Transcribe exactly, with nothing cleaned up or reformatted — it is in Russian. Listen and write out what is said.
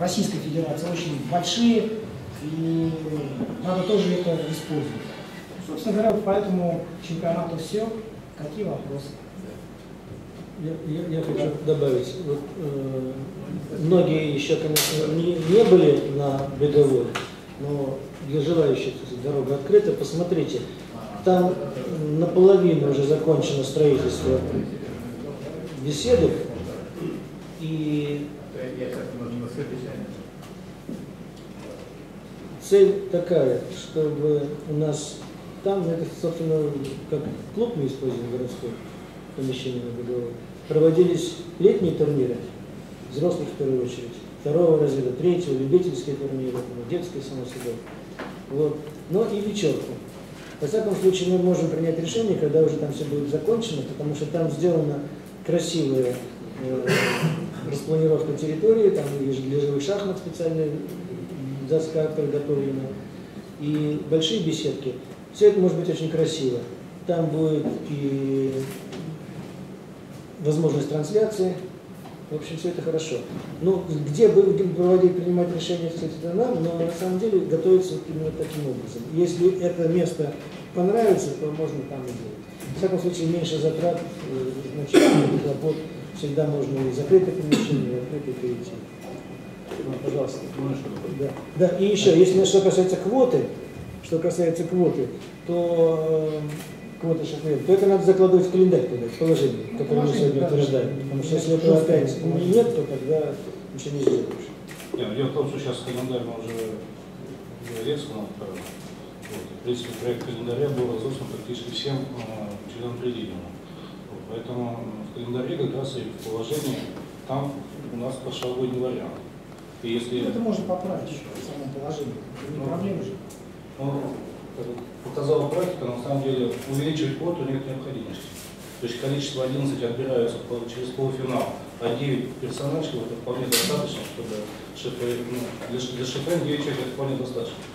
Российской Федерации очень большие, и надо тоже это использовать. Собственно говоря, вот по этому чемпионату все. Какие вопросы? Я, я, я хочу добавить, вот, э, многие еще, конечно, не, не были на беговой, но для желающих дорога открыта. Посмотрите, там наполовину уже закончено строительство беседок, и цель такая, чтобы у нас там, это, собственно, как клуб мы используем городской, помещение на беговой, проводились летние турниры, взрослых в первую очередь, второго разряда, третьего, любительские турниры, детские, само собой. Вот. Но и вечерку. Во всяком случае, мы можем принять решение, когда уже там все будет закончено, потому что там сделана красивая э, распланировка территории, там и для живых шахмат специальная доска приготовлена, и большие беседки. Все это может быть очень красиво. Там будет и возможность трансляции. В общем, все это хорошо. Ну, где будем проводить, принимать решения, кстати, это нам, но на самом деле готовится вот именно таким образом. Если это место понравится, то можно там и делать. В всяком случае, меньше затрат, значительных хлопот. Всегда можно и закрытое помещение, и открытое перейти. Ну, пожалуйста. Да. Да, и еще, если что касается квоты, что касается квоты, то э, квоты шахматов, то это надо закладывать в календарь тогда, в положение, которое мы сегодня утверждаем. Потому что если этого опять нет, то тогда ничего не сделаешь. Нет, дело в том, что сейчас календарь мы уже резко отправили. Вот. В принципе, проект календаря был разослан практически всем э, членам президиума. Вот. Поэтому в календаре как раз и в положении там у нас прошлогодний вариант. И если... Это можно поправить еще в самом положении. Это не проблема же. Ну, как показала практика, на самом деле увеличивать квоту нет необходимости. То есть количество одиннадцать отбираются через полуфинал, а девять персонажей это вполне достаточно, чтобы шифр, ну, для, для шифрен девять человек это вполне достаточно.